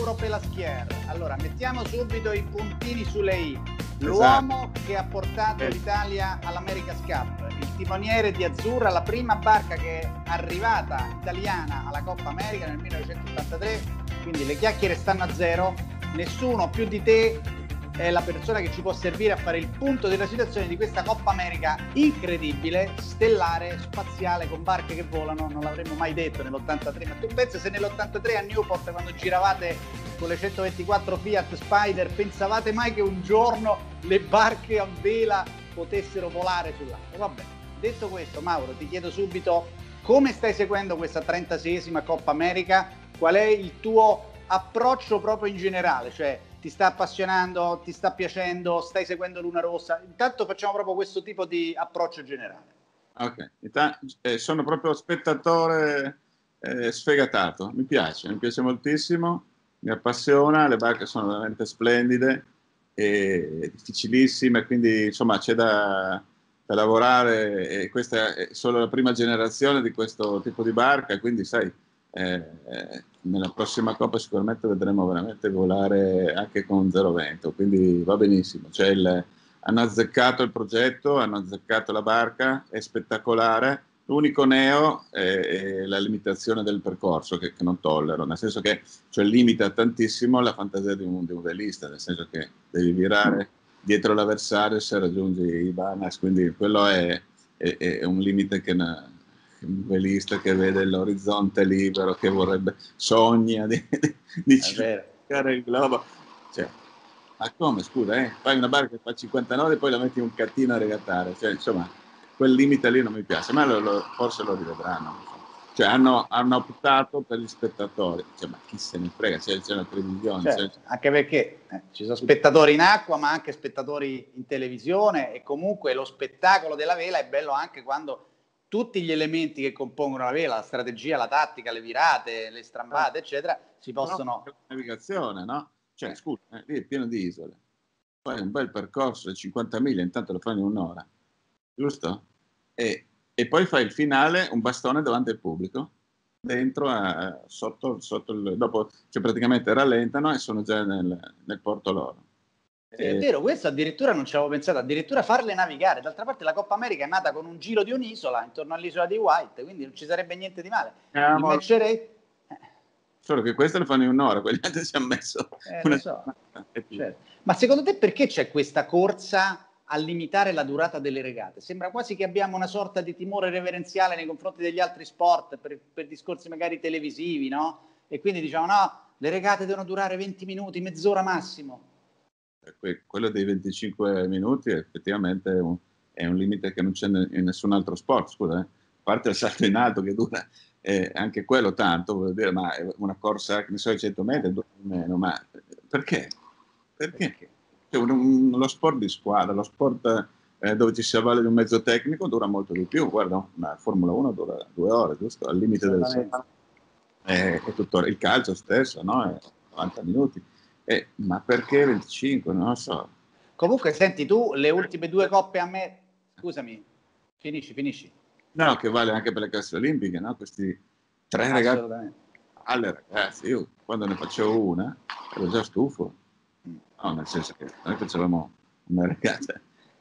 Mauro Pelaschier. Allora, mettiamo subito i puntini sulle i. L'uomo che ha portato l'Italia all'America's Cup, il timoniere di Azzurra, la prima barca che è arrivata italiana alla Coppa America nel 1983, quindi le chiacchiere stanno a zero, nessuno più di te è la persona che ci può servire a fare il punto della situazione di questa Coppa America incredibile, stellare, spaziale, con barche che volano. Non l'avremmo mai detto nell'83, ma tu pensi se nell'83 a Newport, quando giravate con le 124 Fiat Spider, pensavate mai che un giorno le barche a vela potessero volare sull'acqua? Vabbè, detto questo, Mauro, ti chiedo subito come stai seguendo questa 36esima Coppa America, qual è il tuo approccio proprio in generale, cioè ti sta appassionando, ti sta piacendo, stai seguendo Luna Rossa? Intanto facciamo proprio questo tipo di approccio generale. Ok, sono proprio spettatore sfegatato, mi piace moltissimo, mi appassiona, le barche sono veramente splendide e difficilissime, quindi insomma c'è da lavorare e questa è solo la prima generazione di questo tipo di barca, quindi sai, nella prossima Coppa sicuramente vedremo veramente volare anche con zero vento, quindi va benissimo. Hanno azzeccato il progetto, hanno azzeccato la barca, è spettacolare. L'unico neo è la limitazione del percorso che non tollero, nel senso che limita tantissimo la fantasia di un velista, nel senso che devi virare dietro l'avversario se raggiungi i Bahamas, quindi quello è un limite che un velista che vede l'orizzonte libero, che sogna di cercare il globo. Cioè, ma come, scusa, fai una barca che fa 59 e poi la metti un cattino a regattare, cioè, insomma, quel limite lì non mi piace, ma forse lo rivedranno. Cioè, hanno optato per gli spettatori, cioè, ma chi se ne frega, c'è la televisione. Certo, anche perché ci sono spettatori in acqua, ma anche spettatori in televisione, e comunque lo spettacolo della vela è bello anche quando tutti gli elementi che compongono la vela, la strategia, la tattica, le virate, le strambate, eccetera, si possono... La navigazione, no? Cioè, scusa, lì è pieno di isole. Fai un bel percorso di 50 miglia, intanto lo fai in un'ora, giusto? E poi fai il finale, un bastone davanti al pubblico, dentro, sotto dopo, cioè praticamente rallentano e sono già nel porto loro. Sì, è vero, questo addirittura non ci avevo pensato, addirittura farle navigare. D'altra parte la Coppa America è nata con un giro di un'isola intorno all'isola di White, quindi non ci sarebbe niente di male. Il match rate... Solo che questo lo fanno in un'ora, quelli altri ci hanno messo lo so. Certo. Ma secondo te perché c'è questa corsa a limitare la durata delle regate? Sembra quasi che abbiamo una sorta di timore reverenziale nei confronti degli altri sport per discorsi magari televisivi, no? E quindi diciamo no, le regate devono durare 20 minuti, mezz'ora massimo. Quello dei 25 minuti effettivamente è un limite che non c'è in nessun altro sport, scusa, a parte il salto in alto che dura anche quello tanto, vuol dire, ma è una corsa che ne so, ai 100 metri dura meno, ma perché? Perché? Lo sport di squadra, lo sport dove ci si avvale di un mezzo tecnico dura molto di più. Guarda, la Formula 1 dura 2 ore, giusto? Al limite del secolo. È tuttora il calcio stesso, no? È 90 minuti. Ma perché 25? Non lo so. Comunque, senti, tu le ultime 2 coppe a me... Scusami, finisci. No, che vale anche per le casse olimpiche, no? Questi 3 ragazzi. Alle ragazzi, io quando ne facevo una ero già stufo. No, nel senso che noi facevamo una regata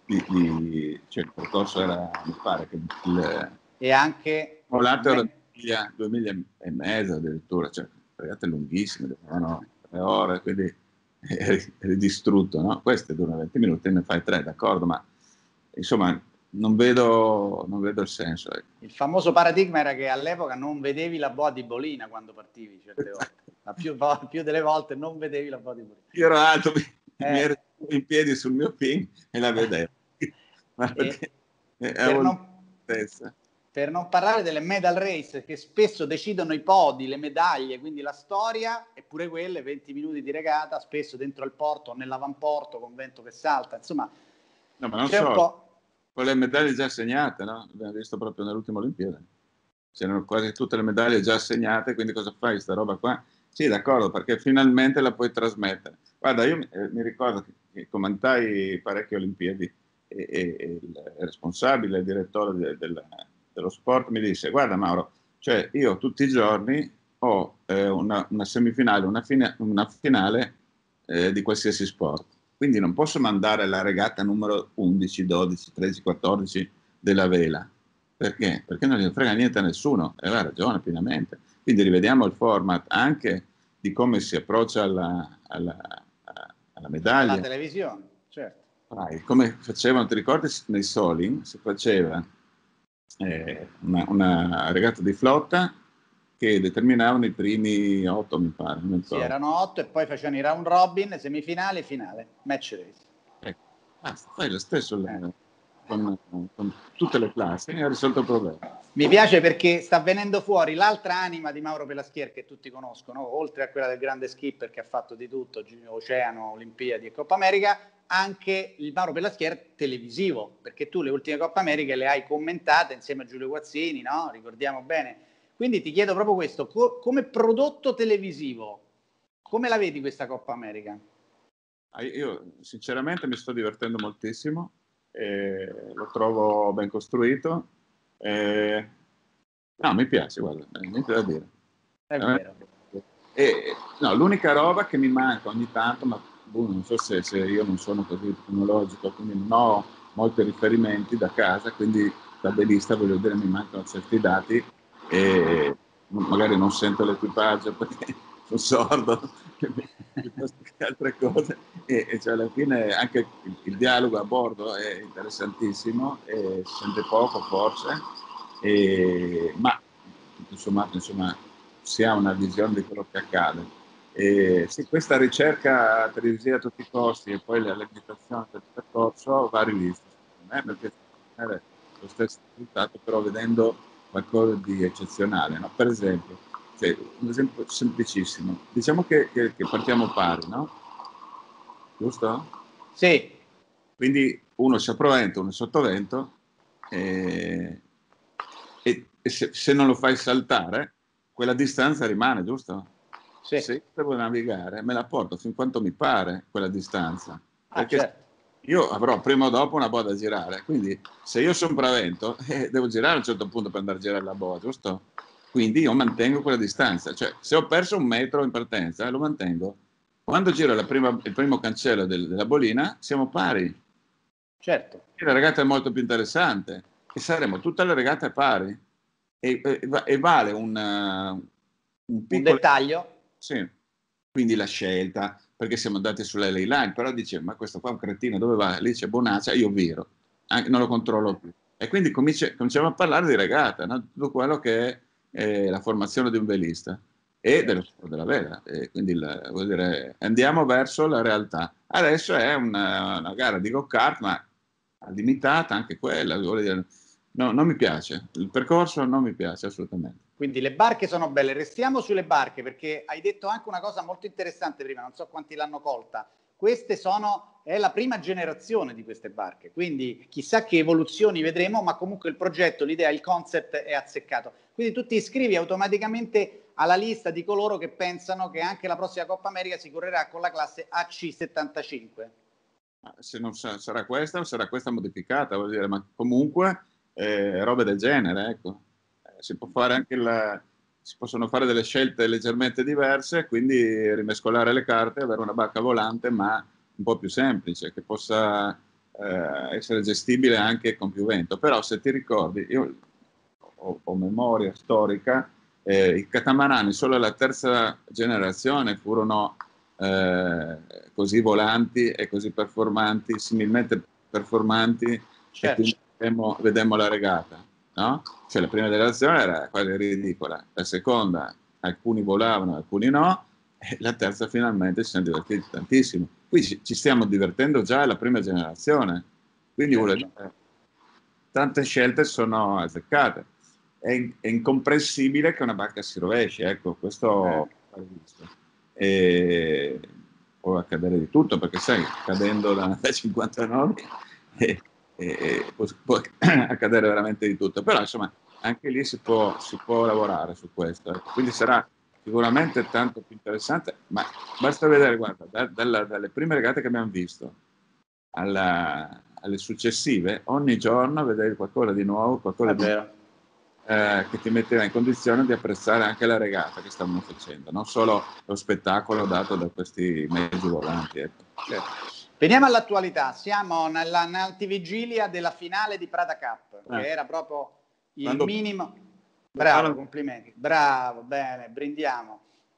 cioè il percorso era, mi pare che e anche volato era 2 miglia e mezza addirittura, cioè regate lunghissime, no? 3 ore, quindi eri distrutto, no? Queste durano 20 minuti, ne fai 3, d'accordo, ma insomma non vedo il senso. Il famoso paradigma era che all'epoca non vedevi la boa di Bolina quando partivi certe volte, più delle volte non vedevi la boa di Bolina. Io ero alto, mi ero in piedi sul mio pin e la vedevo. Per non parlare delle medal race che spesso decidono i podi, le medaglie, quindi la storia, eppure quelle 20 minuti di regata, spesso dentro al porto o nell'avamporto con vento che salta, insomma. No, ma non so, con le medaglie già assegnate, no? Abbiamo visto proprio nell'ultima Olimpiade. C'erano quasi tutte le medaglie già assegnate, quindi cosa fai sta roba qua? Sì, d'accordo, perché finalmente la puoi trasmettere. Guarda, io mi ricordo che commentai parecchie Olimpiadi e il responsabile, il direttore dello sport mi disse: guarda Mauro, cioè io tutti i giorni o una semifinale, una finale di qualsiasi sport. Quindi non posso mandare la regata numero 11, 12, 13, 14 della vela. Perché? Perché non gli frega niente a nessuno, e aveva ragione pienamente. Quindi rivediamo il format anche di come si approccia alla medaglia. La televisione, certo. Come facevano, ti ricordi, nei Soling si faceva una regata di flotta che determinavano i primi 8, mi pare. Non Sì, so. erano 8 e poi facevano i round robin, semifinale e finale, match race. Ecco, basta, fai lo stesso con tutte le classi e hai risolto il problema. Mi piace perché sta venendo fuori l'altra anima di Mauro Pelaschier che tutti conoscono, oltre a quella del grande skipper che ha fatto di tutto, Oceano, Olimpiadi e Coppa America, anche il Mauro Pelaschier televisivo, perché tu le ultime Coppa America le hai commentate insieme a Giulio Guazzini, no? Ricordiamo bene. Quindi ti chiedo proprio questo, come prodotto televisivo, come la vedi questa Coppa America? Io sinceramente mi sto divertendo moltissimo, lo trovo ben costruito. No, mi piace, guarda, niente da dire. È vero. No, l'unica roba che mi manca ogni tanto, ma non so se io non sono così tecnologico, quindi non ho molti riferimenti da casa, quindi da velista voglio dire mi mancano certi dati e magari non sento l'equipaggio perché sono sordo piuttosto che altre cose e cioè alla fine anche il dialogo a bordo è interessantissimo e si sente poco forse ma insomma si ha una visione di quello che accade. Sì, questa ricerca televisiva a tutti i costi e poi la limitazione del percorso va rivista, secondo me, perché ottenere lo stesso risultato, però vedendo qualcosa di eccezionale. No? Per esempio, cioè, un esempio semplicissimo, diciamo che partiamo pari, no? Giusto? Sì. Quindi uno sopravvento, uno sottovento, e se non lo fai saltare, quella distanza rimane, giusto? Sì. Se io devo navigare, me la porto fin quanto mi pare quella distanza. Perché certo. io avrò prima o dopo una boa da girare. Quindi se io sono bravento, devo girare a un certo punto per andare a girare la boa, giusto? Quindi io mantengo quella distanza. Cioè, se ho perso 1 metro in partenza, lo mantengo. Quando giro il primo cancello della bolina, siamo pari. Certo. La regata è molto più interessante e saremo tutte le regate pari e vale un piccolo dettaglio. sì. Quindi la scelta perché siamo andati sulla ley line, però dice ma questo qua è un cretino, dove va? Lì c'è Bonaccia, io viro, non lo controllo più e quindi cominciamo a parlare di regata, no? Tutto quello che è la formazione di un velista e dello sport della vela e quindi vuol dire, andiamo verso la realtà. Adesso è una gara di go-kart ma limitata anche quella, vuol dire, no, non mi piace, il percorso non mi piace assolutamente. Quindi le barche sono belle, restiamo sulle barche perché hai detto anche una cosa molto interessante prima, non so quanti l'hanno colta. È la prima generazione di queste barche, quindi chissà che evoluzioni vedremo, ma comunque il progetto, l'idea, il concept è azzeccato. Quindi tu ti iscrivi automaticamente alla lista di coloro che pensano che anche la prossima Coppa America si correrà con la classe AC75. Se non sarà questa, o sarà questa modificata, vuol dire, ma comunque robe del genere, ecco. Si può fare anche si possono fare delle scelte leggermente diverse, quindi rimescolare le carte e avere una barca volante, ma un po' più semplice, che possa essere gestibile anche con più vento. Però se ti ricordi, io ho memoria storica, i catamarani solo alla terza generazione furono così volanti e così performanti, similmente performanti, certo. E quindi vedemmo la regata, no? Cioè la prima generazione era quasi ridicola, la seconda alcuni volavano, alcuni no, e la terza finalmente ci siamo divertiti tantissimo. Qui ci stiamo divertendo già alla prima generazione, quindi certo. vuol dire, tante scelte sono azzeccate. È incomprensibile che una barca si rovesci, ecco, questo è visto. E può accadere di tutto, perché sai, cadendo da 59 può accadere veramente di tutto, però insomma anche lì si può lavorare su questo, ecco. Quindi sarà sicuramente tanto più interessante, ma basta vedere, guarda, dalle prime regate che abbiamo visto alle successive, ogni giorno vedere qualcosa di nuovo, qualcosa di che ti metteva in condizione di apprezzare anche la regata che stavano facendo, non solo lo spettacolo dato da questi mezzi volanti. Ecco. Certo. Veniamo all'attualità, siamo nell'antivigilia della finale di Prada Cup, che era proprio il minimo. Bravo, complimenti, bravo, bene, brindiamo.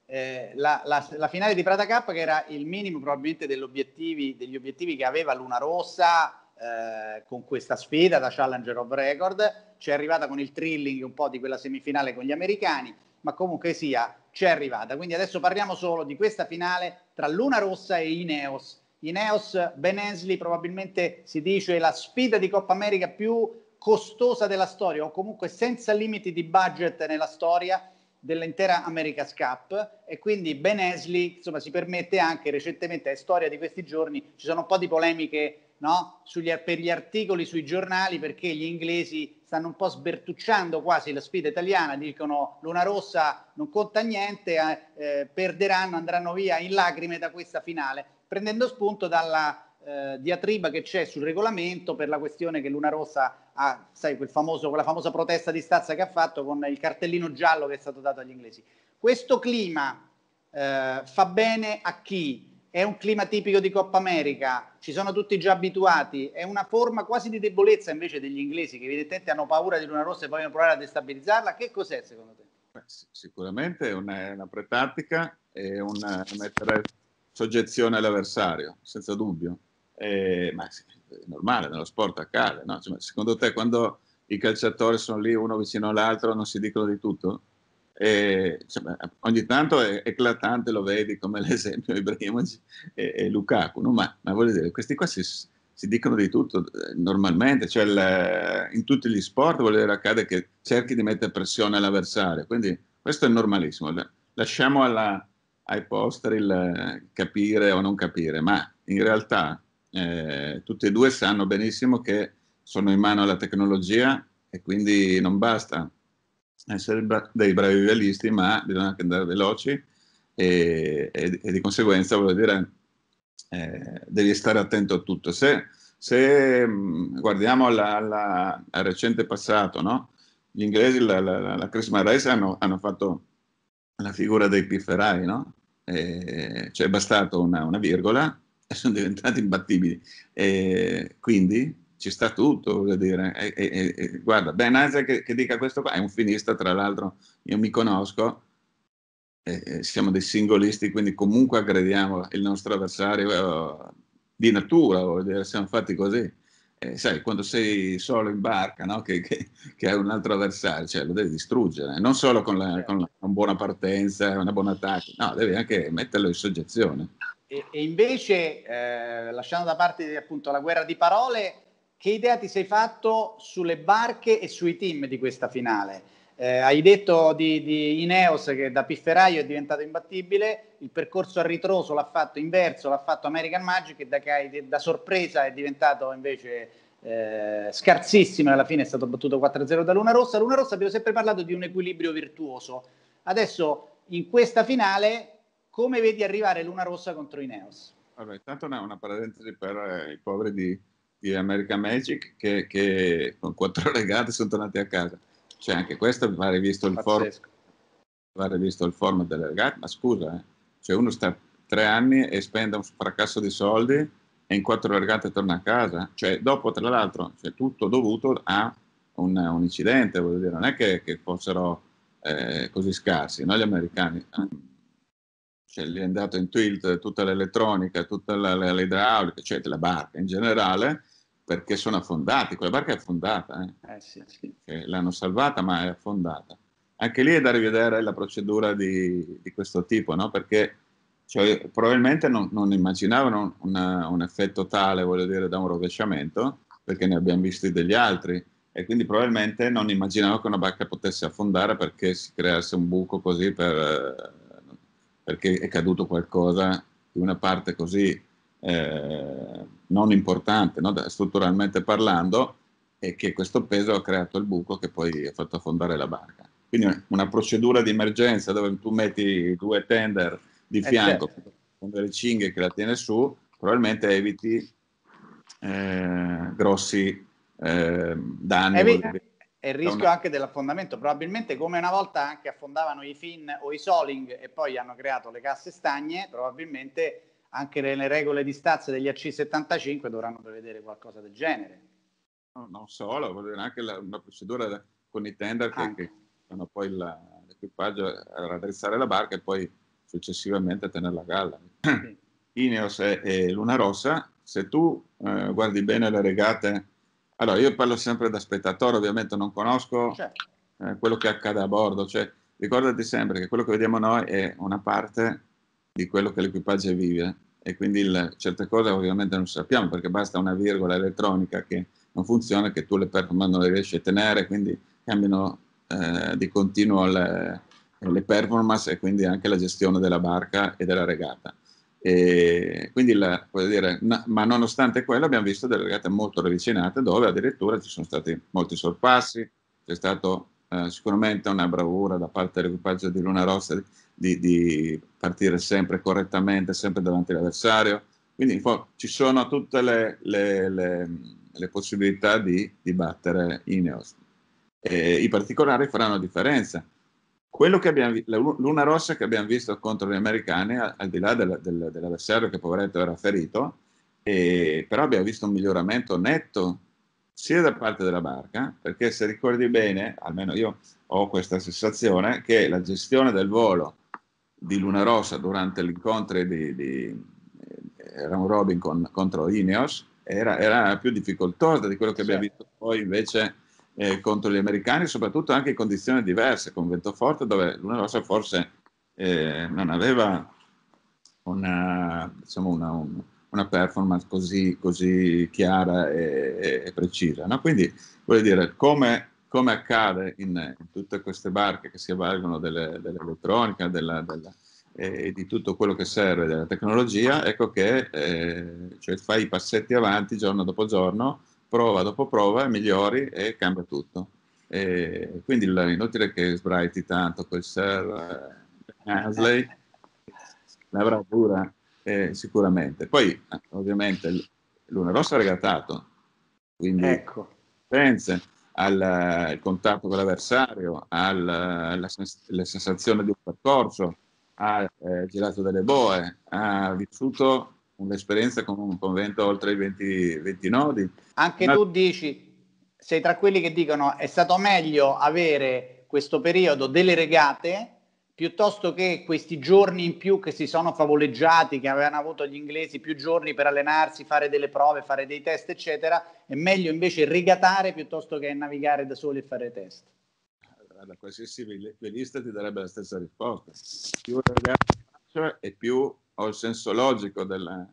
La finale di Prada Cup, che era il minimo probabilmente degli obiettivi che aveva Luna Rossa con questa sfida da Challenger of Record. Ci è arrivata con il thrilling un po' di quella semifinale con gli americani, ma comunque sia, ci è arrivata. Quindi adesso parliamo solo di questa finale tra Luna Rossa e Ineos. Ineos, Ben Ainslie, probabilmente si dice la sfida di Coppa America più costosa della storia, o comunque senza limiti di budget nella storia dell'intera America's Cup, e quindi Ben Ainslie, insomma, si permette anche recentemente, è storia di questi giorni, ci sono un po' di polemiche, no? Per gli articoli sui giornali, perché gli inglesi stanno un po' sbertucciando quasi la sfida italiana, dicono Luna Rossa non conta niente, perderanno, andranno via in lacrime da questa finale, prendendo spunto dalla diatriba che c'è sul regolamento per la questione che Luna Rossa ha, sai, quella famosa protesta di stazza che ha fatto con il cartellino giallo che è stato dato agli inglesi. Questo clima fa bene a chi? È un clima tipico di Coppa America, ci sono tutti già abituati, è una forma quasi di debolezza invece degli inglesi che evidentemente hanno paura di Luna Rossa e vogliono provare a destabilizzarla. Che cos'è secondo te? Sicuramente è una pretattica e mettere soggezione all'avversario, senza dubbio. Ma è normale, nello sport accade, no? Cioè, secondo te quando i calciatori sono lì uno vicino all'altro non si dicono di tutto? Cioè, ogni tanto è eclatante, lo vedi come l'esempio Ibrahimovic e Lukaku, no? Ma voglio dire, questi qua si dicono di tutto normalmente, cioè in tutti gli sport voglio dire, accade che cerchi di mettere pressione all'avversario, quindi questo è normalissimo. Lasciamo ai posteri il capire o non capire, ma in realtà tutti e due sanno benissimo che sono in mano alla tecnologia e quindi non basta essere dei bravi velisti, ma bisogna anche andare veloci e di conseguenza, voglio dire, devi stare attento a tutto. Se guardiamo al recente passato, no? Gli inglesi, la Christmas Race hanno fatto la figura dei pifferai, no? Cioè è bastato una virgola e sono diventati imbattibili. Quindi ci sta tutto, voglio dire. Guarda, Ben Ainslie che dica questo qua, è un finista, tra l'altro, io mi conosco, siamo dei singolisti, quindi comunque aggrediamo il nostro avversario di natura, voglio dire, siamo fatti così. Sai, quando sei solo in barca, no? che hai un altro avversario, cioè, lo devi distruggere, non solo con una buona partenza, una buona tattica, no, devi anche metterlo in soggezione. E invece, lasciando da parte appunto la guerra di parole, che idea ti sei fatto sulle barche e sui team di questa finale? Hai detto di Ineos che da pifferaio è diventato imbattibile, il percorso a ritroso l'ha fatto inverso, l'ha fatto American Magic e da sorpresa è diventato invece scarsissimo e alla fine è stato battuto 4-0 da Luna Rossa. Luna Rossa abbiamo sempre parlato di un equilibrio virtuoso. Adesso in questa finale come vedi arrivare Luna Rossa contro Ineos? Vabbè, intanto una parentesi per i poveri di American Magic che con 4 regate sono tornati a casa. Cioè anche questo va rivisto il format delle regate, ma scusa, cioè uno sta 3 anni e spende un fracasso di soldi e in 4 regate torna a casa, cioè dopo tra l'altro cioè, tutto dovuto a un incidente, voglio dire, non è che fossero così scarsi, no? Gli americani, cioè gli è andato in tilt tutta l'elettronica, tutta l'idraulica, cioè la barca in generale, perché sono affondati, quella barca è affondata, sì. Cioè, l'hanno salvata ma è affondata. Anche lì è da rivedere la procedura di questo tipo, no? Perché cioè, probabilmente non immaginavano un effetto tale, voglio dire, da un rovesciamento, perché ne abbiamo visti degli altri, e quindi probabilmente non immaginavano che una barca potesse affondare perché si creasse un buco così perché è caduto qualcosa di una parte così non importante, no? Strutturalmente parlando, e che questo peso ha creato il buco che poi ha fatto affondare la barca. Quindi una procedura di emergenza dove tu metti 2 tender di fianco con delle cinghie che la tiene su, probabilmente eviti grossi danni. E il rischio anche dell'affondamento, probabilmente come una volta anche affondavano i Finn o i Soling e poi hanno creato le casse stagne, probabilmente anche le regole di stazza degli AC75 dovranno prevedere qualcosa del genere. No, non solo, vuol dire anche una procedura con i tender che fanno poi l'equipaggio a raddrizzare la barca e poi successivamente a tenerla a galla. Sì. Ineos e Luna Rossa, se tu guardi bene le regate, allora io parlo sempre da spettatore, ovviamente non conosco quello che accade a bordo, cioè ricordati sempre che quello che vediamo noi è una parte di quello che l'equipaggio vive e quindi certe cose ovviamente non sappiamo perché basta una virgola elettronica che non funziona, che tu le performance non le riesci a tenere, quindi cambiano di continuo le performance e quindi anche la gestione della barca e della regata. E quindi, voglio dire, ma nonostante quello abbiamo visto delle regate molto ravvicinate dove addirittura ci sono stati molti sorpassi, c'è stato sicuramente una bravura da parte dell'equipaggio di Luna Rossa di partire sempre correttamente, sempre davanti all'avversario, quindi ci sono tutte le possibilità di battere Ineos. I particolari faranno differenza. Quello che la Luna Rossa che abbiamo visto contro gli americani, al di là dell'avversario che poveretto era ferito, però abbiamo visto un miglioramento netto sia da parte della barca, perché se ricordi bene, almeno io ho questa sensazione, che la gestione del volo di Luna Rossa durante l'incontro di round robin contro Ineos era più difficoltosa di quello che abbiamo visto poi invece contro gli americani, soprattutto anche in condizioni diverse, con vento forte, dove Luna Rossa forse non aveva una performance così chiara e precisa. No? Quindi, voglio dire, come accade in tutte queste barche che si avvalgono dell'elettronica, e di tutto quello che serve della tecnologia, ecco che cioè fai i passetti avanti giorno dopo giorno, prova dopo prova, migliori e cambia tutto. Quindi inutile che sbraiti tanto quel Sir Ansley, la bravura sicuramente. Poi ovviamente Luna Rossa ha regatato, quindi pensa al contatto con l'avversario, alla sensazione di un percorso, ha girato delle boe, ha vissuto un'esperienza con un convento oltre i 20 nodi. Anche tu dici, sei tra quelli che dicono è stato meglio avere questo periodo delle regate piuttosto che questi giorni in più che si sono favoleggiati, che avevano avuto gli inglesi più giorni per allenarsi, fare delle prove, fare dei test, eccetera. È meglio invece rigatare piuttosto che navigare da soli e fare test. Da qualsiasi velista ti darebbe la stessa risposta. Più regate faccio e più ho il senso logico delle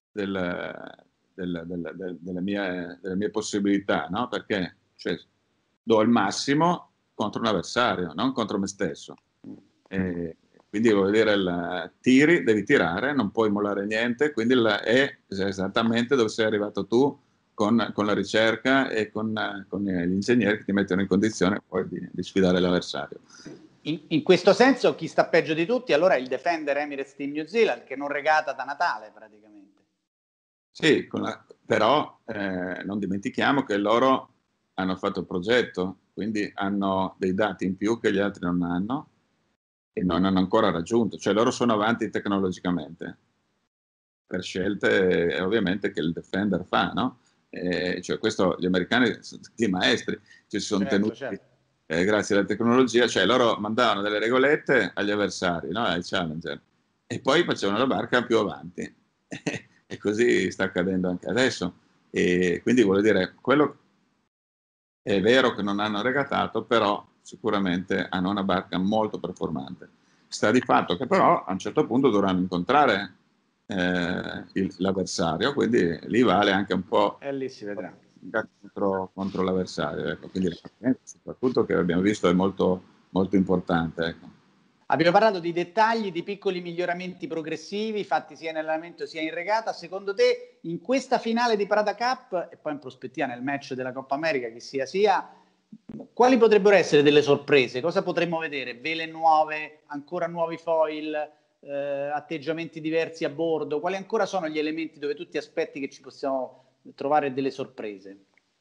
mie possibilità, no? Perché cioè, do il massimo contro un avversario, non contro me stesso. Quindi voglio dire, tiri, devi tirare, non puoi mollare niente, quindi è esattamente dove sei arrivato tu con la ricerca e con gli ingegneri che ti mettono in condizione poi di sfidare l'avversario. In questo senso chi sta peggio di tutti allora è il Defender Emirates Team New Zealand, che non regata da Natale praticamente. Sì, però non dimentichiamo che loro hanno fatto il progetto, quindi hanno dei dati in più che gli altri non hanno e non hanno ancora raggiunto, cioè loro sono avanti tecnologicamente per scelte ovviamente che il Defender fa, no? Cioè questo gli americani sono tutti maestri, ci sono tenuti grazie alla tecnologia, cioè loro mandavano delle regolette agli avversari, no? Ai challenger, e poi facevano la barca più avanti e così sta accadendo anche adesso. E quindi voglio dire, quello è vero che non hanno regatato, però sicuramente hanno una barca molto performante. Sta di fatto che però a un certo punto dovranno incontrare l'avversario, quindi lì vale anche un po' e lì si vedrà contro l'avversario, ecco. Quindi soprattutto che abbiamo visto è molto, molto importante, ecco. Abbiamo parlato di dettagli, di piccoli miglioramenti progressivi fatti sia in allenamento sia in regata. Secondo te in questa finale di Prada Cup e poi in prospettiva nel match della Coppa America che sia, quali potrebbero essere delle sorprese? Cosa potremmo vedere? Vele nuove, ancora nuovi foil, atteggiamenti diversi a bordo? Quali ancora sono gli elementi dove tu ti aspetti che ci possiamo trovare delle sorprese?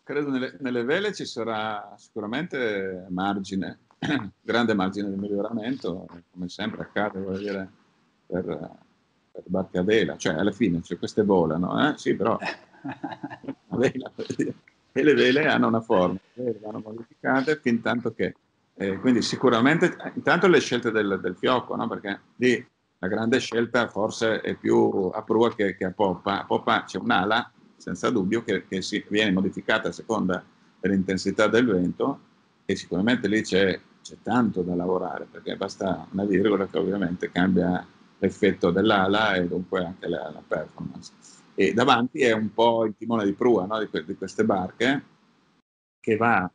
credo nelle vele ci sarà sicuramente margine, grande margine di miglioramento, come sempre accade, voglio dire, per barche a vela, cioè alla fine cioè, queste volano, sì, però la vela, e le vele hanno una forma, le vele vanno modificate fin tanto che, quindi sicuramente, intanto le scelte del fiocco, no? Perché lì la grande scelta forse è più a prua che a poppa. A poppa c'è un'ala, senza dubbio, che viene modificata a seconda dell'intensità del vento, e sicuramente lì c'è tanto da lavorare, perché basta una virgola che ovviamente cambia l'effetto dell'ala e dunque anche la performance. E davanti è un po' il timone di prua, no? di queste barche, che va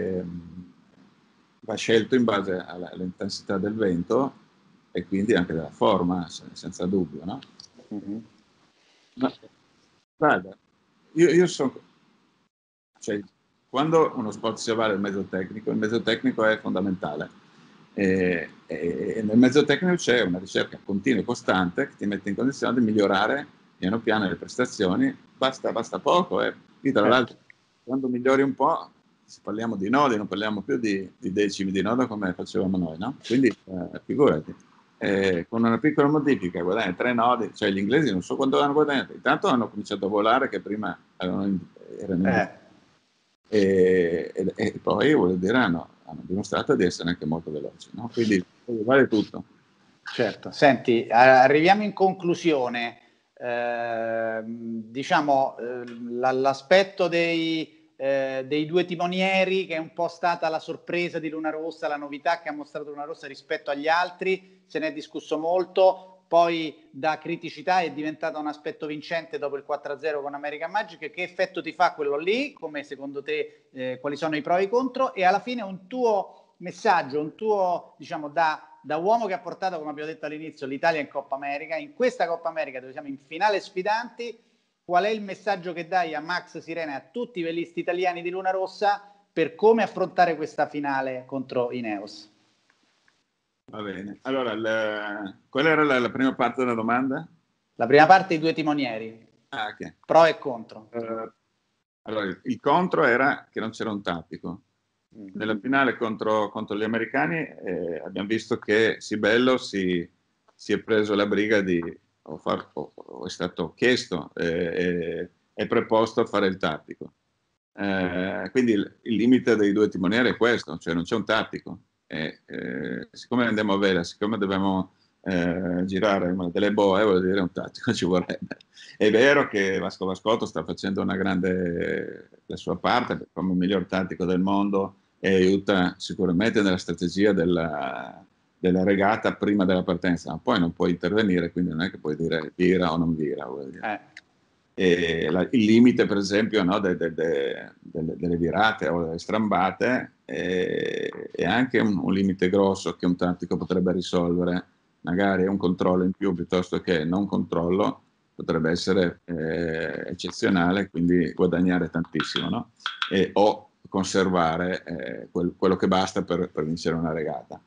scelto in base all'intensità del vento e quindi anche della forma, senza dubbio, no? Mm-hmm. Ma, guarda, io sono... Cioè, quando uno sport si avvale il mezzo tecnico è fondamentale. E nel mezzo tecnico c'è una ricerca continua e costante che ti mette in condizione di migliorare piano piano le prestazioni. Basta poco. Io, tra l'altro, quando migliori un po', se parliamo di nodi, non parliamo più di decimi di nodo come facevamo noi, no? Quindi, figurati, con una piccola modifica guadagni 3 nodi, cioè gli inglesi non so quanto hanno guadagnato, intanto hanno cominciato a volare che prima erano e poi voglio dire hanno dimostrato di essere anche molto veloci, no? Quindi vale tutto. Certo, senti, arriviamo in conclusione. Diciamo l'aspetto dei due timonieri, che è un po' stata la sorpresa di Luna Rossa, la novità che ha mostrato Luna Rossa rispetto agli altri, se ne è discusso molto, poi da criticità è diventato un aspetto vincente dopo il 4-0 con American Magic. Che effetto ti fa quello lì? Come secondo te, quali sono i pro e i contro? E alla fine un tuo messaggio, un tuo, diciamo, da uomo che ha portato, come abbiamo detto all'inizio, l'Italia in Coppa America, in questa Coppa America dove siamo in finale sfidanti, qual è il messaggio che dai a Max Sirena e a tutti i velisti italiani di Luna Rossa per come affrontare questa finale contro i Neos? Va bene. Allora, qual era la prima parte della domanda? La prima parte, i due timonieri. Okay. Pro e contro. Allora, il contro era che non c'era un tattico. Nella finale contro gli americani abbiamo visto che Sibello si è preso la briga di, o è stato chiesto, è preposto a fare il tattico. Quindi il limite dei due timonieri è questo, cioè non c'è un tattico. Siccome andiamo a vela, siccome dobbiamo girare delle boe, vuol dire un tattico ci vorrebbe. È vero che Vasco Vascotto sta facendo la sua parte come il miglior tattico del mondo e aiuta sicuramente nella strategia della regata prima della partenza, ma poi non puoi intervenire, quindi non è che puoi dire vira o non vira. Vuol dire. Il limite, per esempio, no, delle virate o delle strambate è anche un limite grosso che un tattico potrebbe risolvere. Magari un controllo in più piuttosto che non controllo potrebbe essere eccezionale, quindi guadagnare tantissimo, no? O conservare quello che basta per vincere una regata.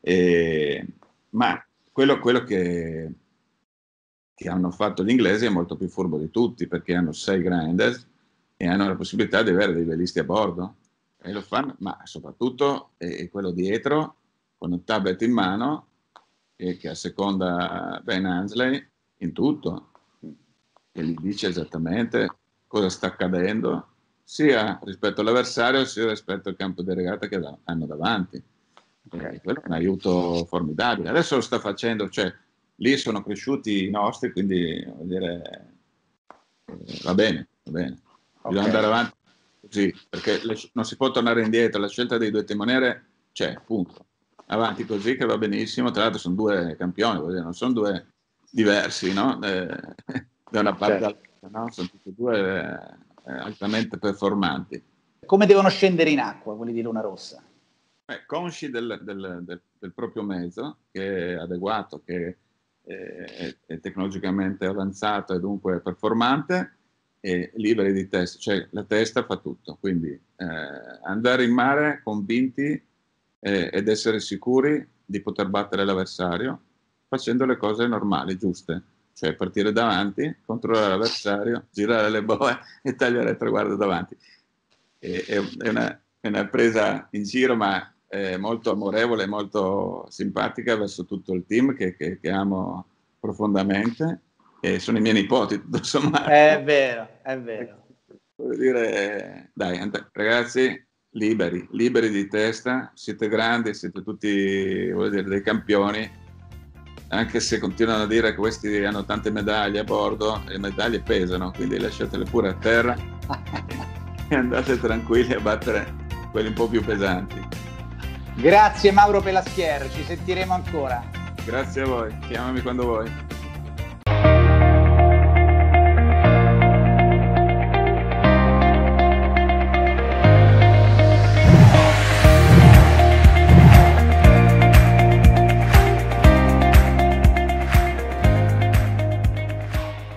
Ma quello che hanno fatto gli inglesi è molto più furbo di tutti, perché hanno 6 grinders e hanno la possibilità di avere dei velisti a bordo, e lo fanno, ma soprattutto quello dietro con un tablet in mano che asseconda Ben Ansley in tutto e gli dice esattamente cosa sta accadendo sia rispetto all'avversario sia rispetto al campo di regata che hanno davanti. Quello è un aiuto formidabile. Adesso lo sta facendo, cioè lì sono cresciuti i nostri, quindi vuol dire, va bene. Bisogna andare avanti così, perché non si può tornare indietro. La scelta dei due timonieri c'è, punto. Avanti così che va benissimo. Tra l'altro sono due campioni, vuol dire, non sono due diversi, no? Da una parte all'altra, no? Sono tutti e due altamente performanti. Come devono scendere in acqua quelli di Luna Rossa? Consci del proprio mezzo, che è adeguato, che è tecnologicamente avanzato e dunque performante, e liberi di testa, cioè la testa fa tutto, quindi andare in mare convinti ed essere sicuri di poter battere l'avversario facendo le cose normali, giuste, cioè partire davanti, controllare l'avversario, girare le boe e tagliare il traguardo davanti. è una presa in giro, ma molto amorevole, molto simpatica verso tutto il team che amo profondamente, e sono i miei nipoti, tutto sommato. È vero, è vero. Voglio dire, dai, ragazzi, liberi di testa, siete grandi, siete tutti, voglio dire, dei campioni, anche se continuano a dire che questi hanno tante medaglie a bordo, le medaglie pesano, quindi lasciatele pure a terra e andate tranquilli a battere quelli un po' più pesanti. Grazie Mauro Pelaschier, ci sentiremo ancora. Grazie a voi, chiamami quando vuoi.